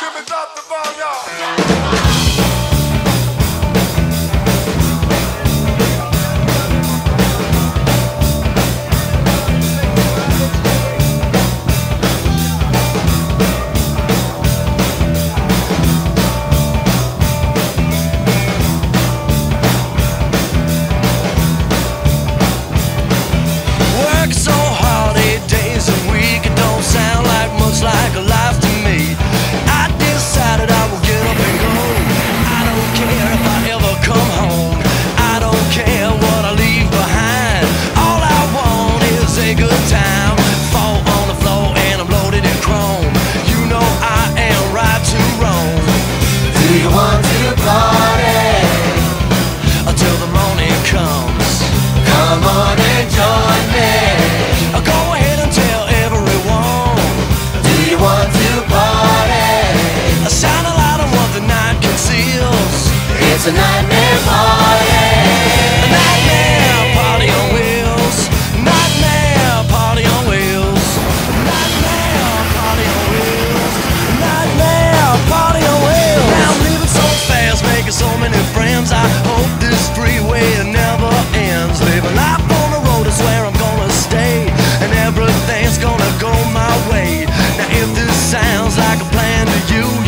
Give me drop the bomb, y'all. Like a life to me. I decided I will get up and go. I don't care if I ever come home. I don't care what I leave behind. All I want is a good time. Fall on the floor and I'm loaded in chrome. You know I am right to roam. Do you want to party until the morning comes? Come on and join me. Go ahead and tell everyone. Do you want to party? Shine a light on what the night conceals. It's a nightmare party. A nightmare party on wheels. Nightmare party on wheels. Nightmare party on wheels. Nightmare party on wheels. Now I'm leaving so fast, making so many friends. I hope this freeway never ends. Living life on the road is where I'm gonna stay, and everything's gonna go my way. Now if this sounds like a plan to you,